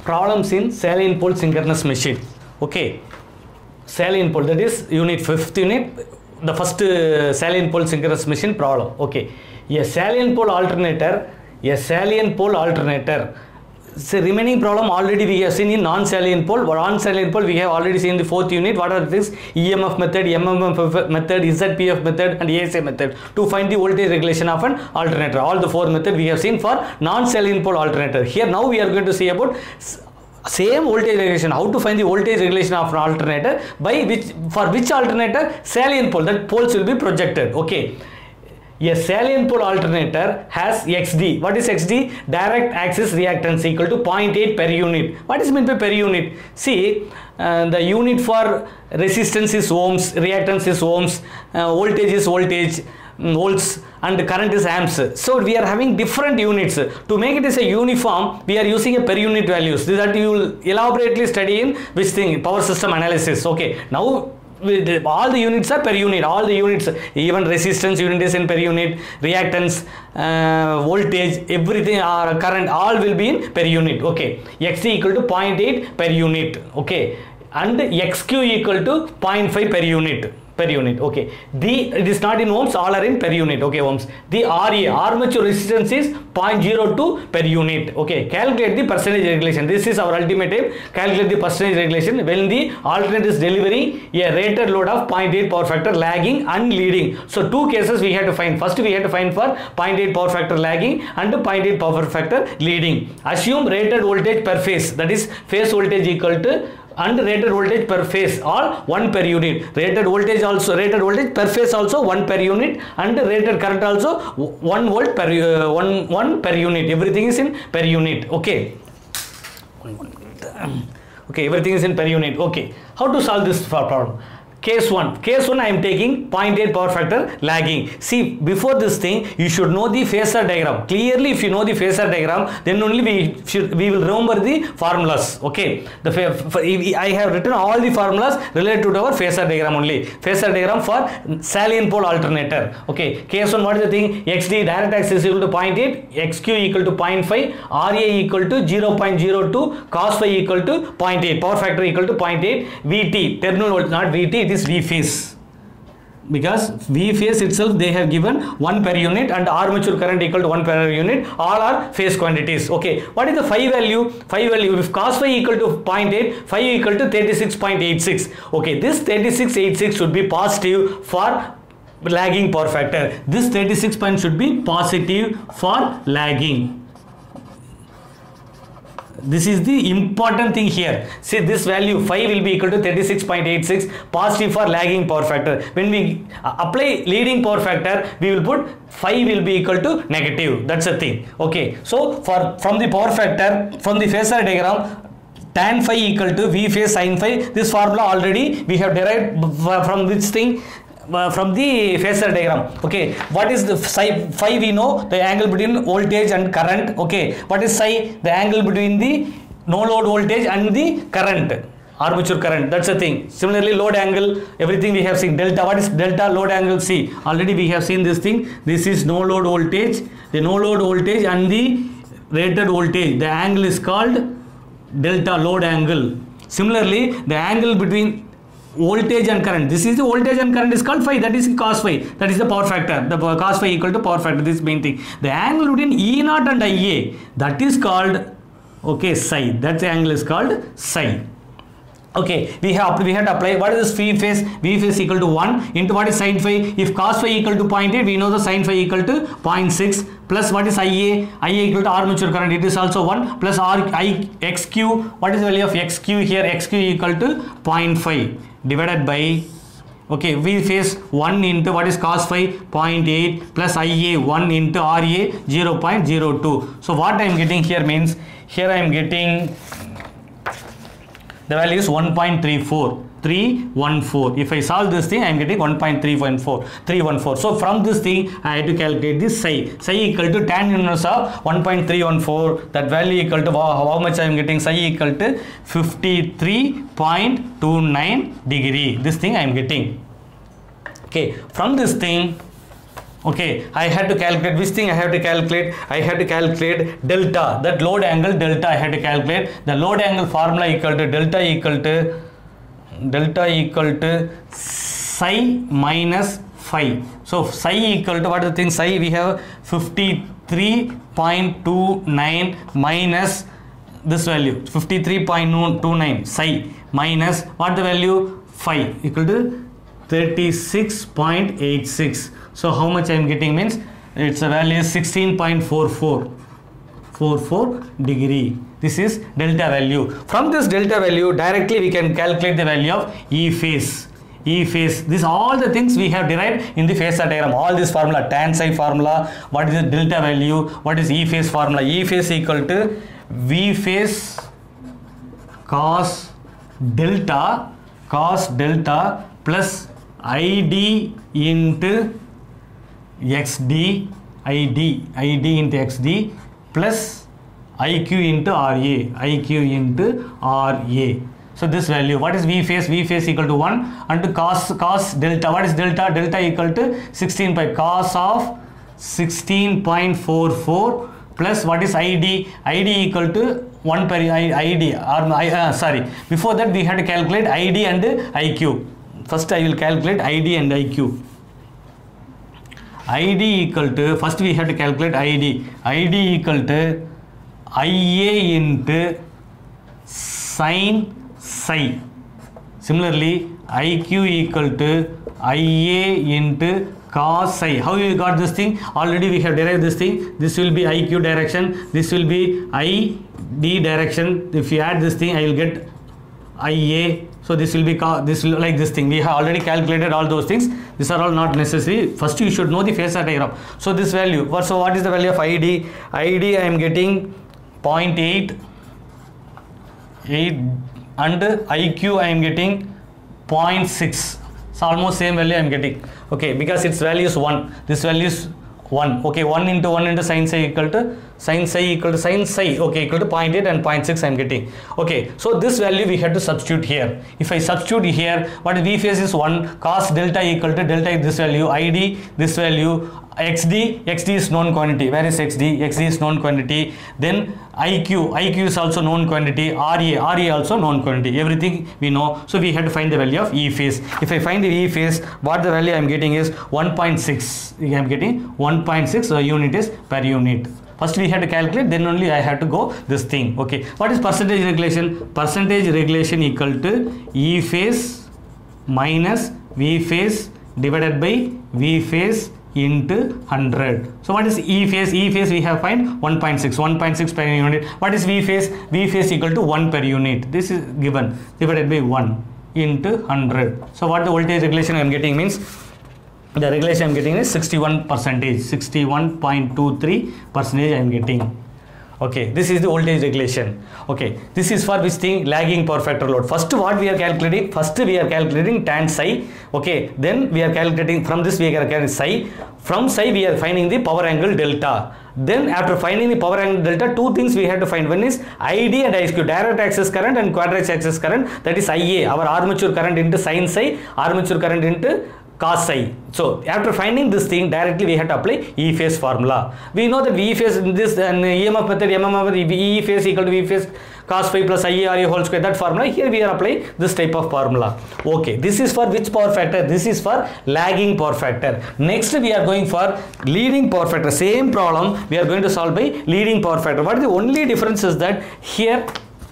problems in salient pole synchronous machine. Okay, salient pole, that is unit, 5th unit, the first salient pole synchronous machine problem. Okay, a salient pole alternator, so remaining problem already we have seen in non-salient pole. Non-salient pole we have already seen in the 4th unit. What are this? EMF method, MMF method, ZPF method and ASA method to find the voltage regulation of an alternator. All the 4 methods we have seen for non-salient pole alternator. Here now we are going to see about same voltage regulation, how to find the voltage regulation of an alternator, by for which alternator? Salient pole, that poles will be projected. Okay, a salient pole alternator has XD. What is XD? Direct axis reactance equal to 0.8 per unit. What is meant by per unit? See, the unit for resistance is ohms, reactance is ohms, voltage is voltage, volts, and current is amps. So we are having different units. To make it as a uniform, we are using a per unit values. This that you will elaborately study in which thing? Power system analysis. Okay, now all the units are per unit, all the units, even resistance unit is in per unit, reactance, voltage, everything, current, all will be in per unit. Okay, XC equal to 0.8 per unit. Okay, and XQ equal to 0.5 per unit. Okay, it is not in ohms, all are in per unit. Okay, ohms. The RA, armature resistance is 0.02 per unit. Okay, calculate the percentage regulation. This is our ultimate aim. Calculate the percentage regulation when the alternator is delivering a rated load of 0.8 power factor lagging and leading. So 2 cases we have to find. First we have to find for 0.8 power factor lagging and 0.8 power factor leading. Assume rated voltage per phase, that is phase voltage equal to, and rated voltage per phase or 1 per unit. Rated voltage per phase also 1 per unit, and rated current also 1 volt per 1 per unit. Everything is in per unit. Okay. Okay, everything is in per unit. Okay, how to solve this problem? Case 1 I am taking 0.8 power factor lagging. See, before this thing you should know the phasor diagram. Clearly if you know the phasor diagram, then only we will remember the formulas. Okay, I have written all the formulas related to our phasor diagram only. Phasor diagram for salient pole alternator. Okay, case 1, what is the thing? XD, direct axis equal to 0.8, XQ equal to 0.5, RA equal to 0.02, cos phi equal to 0.8, power factor equal to 0.8, VT, terminal voltage, not VT, it is V phase, because V phase itself they have given 1 per unit and armature current equal to 1 per unit. All are phase quantities. Okay, what is the phi value? Phi value, if cos phi equal to 0.8, phi equal to 36.86. okay, this 36.86 should be positive for lagging power factor. This 36 point should be positive for lagging. This is the important thing here. See, this value phi will be equal to 36.86, positive for lagging power factor. When we apply leading power factor, we will put phi will be equal to negative. That's the thing. Okay, so from the power factor, from the phasor diagram, tan phi equal to V phase sin phi. This formula already we have derived from which thing? From the phasor diagram. Okay, what is the phi? We know the angle between voltage and current. Okay, what is psi? The angle between the no load voltage and the current, armature current. That's the thing. Similarly, load angle, everything we have seen. Delta, what is delta? Load angle. See, already we have seen this thing. This is no load voltage, the no load voltage and the rated voltage. The angle is called delta load angle. Similarly, the angle between voltage and current, this is the voltage and current, is called phi, that is cos phi, that is the power factor. The cos phi equal to power factor, this is main thing. The angle between E0 and IA, that is called, okay, psi, that angle is called psi. Okay, we have to apply what is this V phase? V phase equal to 1 into what is sin phi? If cos phi equal to 0.8, we know the sin phi equal to 0.6, plus what is IA? IA equal to armature current, it is also 1, plus XQ, what is the value of XQ here? XQ equal to 0.5 divided by, okay, V phase 1 into what is cos phi? 0.8 plus IA 1 into RA 0.02. So what I am getting here means, here I am getting the value is 1.314. If I solve this thing, I am getting 1.314. So from this thing, I have to calculate this psi. Psi equal to tan inverse of 1.314. That value equal to how much I am getting? Psi equal to 53.29 degree. This thing I am getting. Okay, from this thing, Okay, I had to calculate which thing I have to calculate. I had to calculate delta, that load angle delta I had to calculate. The load angle formula equal to delta equal to psi minus phi. So psi equal to, what is the thing, psi we have 53.29 minus this value 53.29 psi minus what the value phi equal to 36.86. So how much I am getting means its a value is 16.44 degree. This is delta value. From this delta value directly we can calculate the value of E phase. E phase, this all the things we have derived in the phasor diagram. All this formula, tan psi formula, what is the delta value, what is E phase formula. E phase equal to V phase cos delta plus ID into XD, ID into XD plus IQ into RA. So this value, what is V phase? V phase equal to 1 and cos delta. What is delta? Delta equal to 16 by cos of 16.44 plus what is ID? ID equal to 1 per ID or sorry. Before that we had to calculate ID and IQ. First I will calculate ID and IQ. ID equal to, first we have to calculate ID. ID equal to IA into sin psi. Similarly, IQ equal to IA into cos psi. How you got this thing? Already we have derived this thing. This will be IQ direction. This will be ID direction. If you add this thing, I will get IA. So this will be like this thing. We have already calculated all those things. These are all not necessary. First you should know the phasor diagram. So this value. So what is the value of ID? ID I am getting 0.8 and IQ I am getting 0.6. So almost same value I am getting. Okay, because its value is 1. This value is 1. Okay, 1 into sin psi equal to sin psi. Okay, equal to 0.8 and 0.6 I am getting. Okay, so this value we have to substitute here. If I substitute here, what V phase is 1, cos delta equal to delta is this value, ID this value, XD is known quantity. Where is XD? XD is known quantity. Then IQ is also known quantity. RA also known quantity. Everything we know. So we have to find the value of E phase. If I find the E phase, what the value I am getting is 1.6. I am getting 1.6. So unit is per unit. First we have to calculate, then only I have to go this thing. Okay. What is percentage regulation? Percentage regulation equal to E phase minus V phase divided by V phase into 100. So what is E phase? E phase we have find 1.6 per unit. What is V phase? V phase equal to 1 per unit. This is given, divided by 1 into 100. So what the voltage regulation I am getting means, the regulation I am getting is 61.23% I am getting. Okay, this is the voltage regulation. Okay, this is for which thing? Lagging power factor load. First what we are calculating? First we are calculating tan psi. Okay, then we are calculating, from this we are calculating psi. From psi we are finding the power angle delta. Then after finding the power angle delta, two things we have to find. One is ID and IQ, direct axis current and quadrature axis current. That is IA, our armature current into sin psi, armature current into cos psi. So after finding this thing, directly we have to apply E phase formula. We know that V phase in this EMF method, MMF method, E phase equal to V phase cos phi plus IA whole square. That formula, here we are applying this type of formula. Okay, this is for which power factor? This is for lagging power factor. Next we are going for leading power factor. Same problem we are going to solve by leading power factor. What is the only difference is that here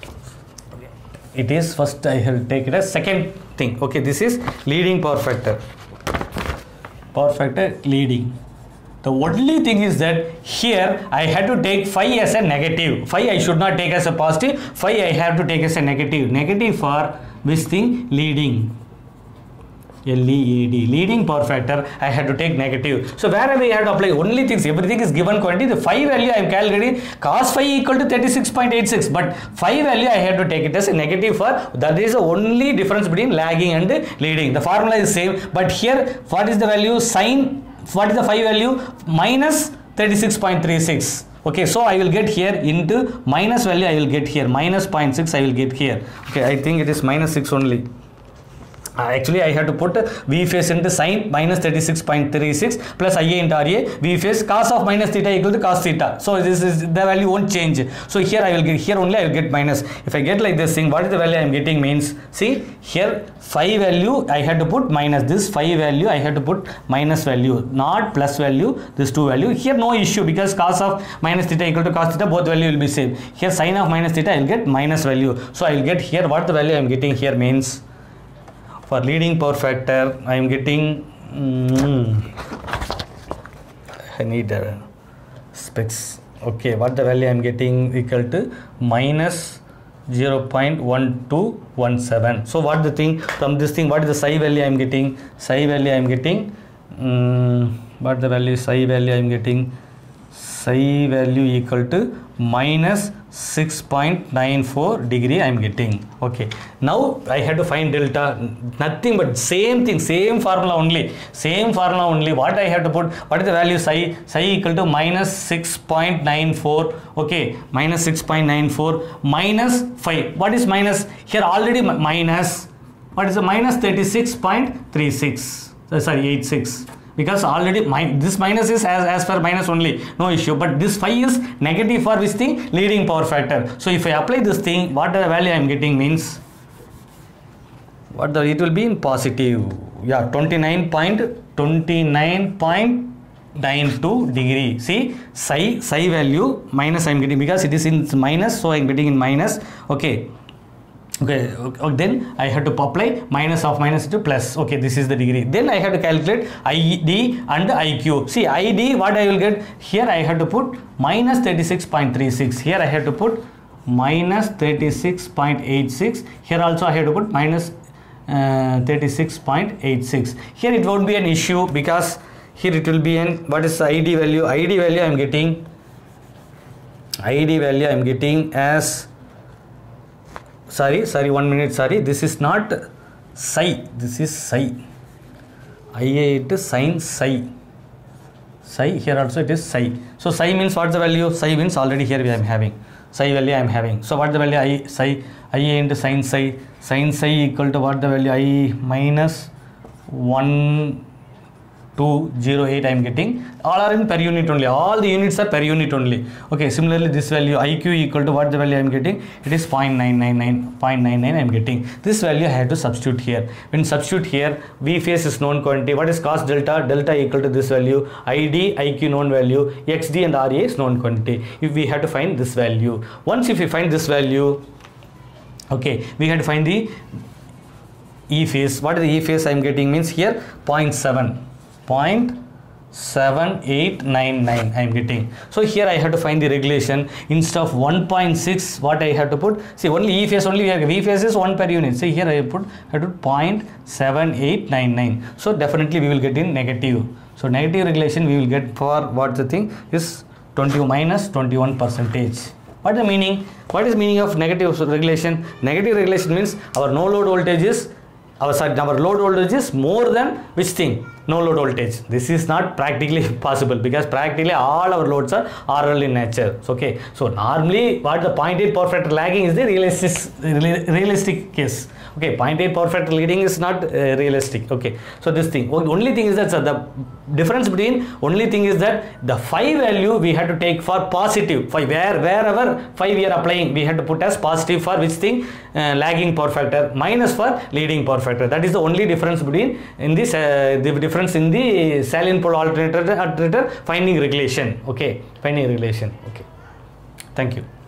it is, first I will take it as second thing. Okay, this is leading power factor. Power factor leading. The only thing is that here I had to take phi as a negative. Phi I should not take as a positive. Phi I have to take as a negative. Negative for which thing? Leading. LEAD. Leading power factor I had to take negative. So wherever I had to apply only things, everything is given quantity. The phi value I am calculating cos phi equal to 36.86, but phi value I had to take it as a negative for, that is the only difference between lagging and leading. The formula is same, but here what is the value? Sin, what is the phi value? Minus 36.36. Okay, so I will get here into minus value I will get here, minus 0.6 I will get here. Okay, I think it is minus 6 only. Actually I have to put V phase into sine minus 36.36 plus IA into RA, V phase cos of minus theta equal to cos theta. So this is the value won't change. So here I will get, here only I will get minus. If I get like this thing, what is the value I am getting means, see here phi value I had to put minus, this phi value I had to put minus value, not plus value, this 2 value. Here no issue because cos of minus theta equal to cos theta, both value will be same. Here sine of minus theta I will get minus value. So I will get here what the value I am getting here means, for leading power factor I am getting I need specs. Okay, what the value I am getting equal to minus 0.1217. So what the thing from this thing, what is the psi value I am getting? Psi value I am getting what the value psi value I am getting? Psi value equal to minus 6.94 degree I am getting. Okay, now I had to find delta, nothing but same thing, same formula only, what I have to put, what is the value psi equal to minus 6.94. okay, minus 6.94 minus 5, what is minus here already minus, what is the minus 36.36 sorry 86, because already this minus is as per minus only, no issue, but this phi is negative for which thing, leading power factor. So if I apply this thing, what the value I am getting means, what the, it will be in positive, yeah, 29.92 degree. See psi value minus I am getting because it is in minus, so I am getting in minus. Okay, then I have to apply minus of minus to plus. Okay, this is the degree. Then I have to calculate ID and IQ. See ID, what I will get here, I have to put minus 36.36. Here I have to put minus 36.86. Here also I have to put minus 36.86. Here it won't be an issue because here it will be an, what is the ID value? ID value I am getting as, sorry 1 minute, sorry, this is not psi, this is psi. IA it is sin psi. Here also it is psi. So psi means what's the value? Psi means already here I am having psi value I am having. So what the value IA into sin psi equal to what the value I minus 1208 I am getting. All are in per unit only, all the units are per unit only. Okay, similarly this value IQ equal to what the value I am getting, it is 0.99 I am getting. This value I have to substitute here. When substitute here, V phase is known quantity, what is cos delta equal to this value, ID IQ known value, XD and RA is known quantity. If we have to find this value, once if we find this value, okay, we have to find the E phase. What is the E phase I am getting means here 0.7899 I am getting. So here I have to find the regulation. Instead of 1.6, what I have to put, see only E phase only, V phase is 1 per unit. See here I have to put 0.7899. So definitely we will get in negative. So negative regulation we will get for what the thing is 21%. What is the meaning? What is meaning of negative regulation? Negative regulation means our no load voltage is, our load voltage is more than which thing? No load voltage. This is not practically possible because practically all our loads are RL in nature. Okay, so normally what the 0.8 power factor lagging is the realistic case. Okay, 0.8 power factor leading is not realistic. Okay, so this thing, only thing is that the difference between, only thing is that the phi value we had to take for positive phi, wherever phi we are applying, we had to put as positive for which thing, lagging power factor, minus for leading power factor. That is the only difference between in this the difference in the salient pole alternator finding regulation. Okay, finding regulation. Okay, thank you.